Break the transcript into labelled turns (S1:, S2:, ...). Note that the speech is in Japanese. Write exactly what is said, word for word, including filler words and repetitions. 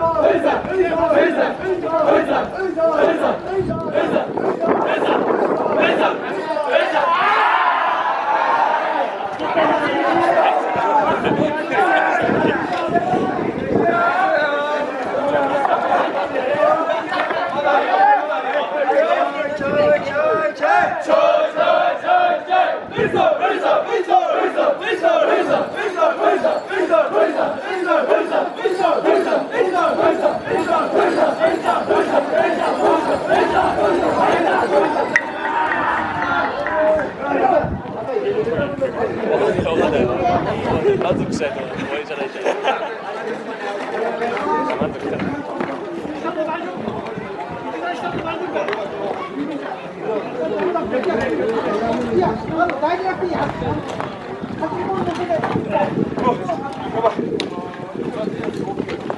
S1: 満足したいと思う。終わりじゃないじゃん。満足した。
S2: いや、あの大事なくていいや。先にこのだけで。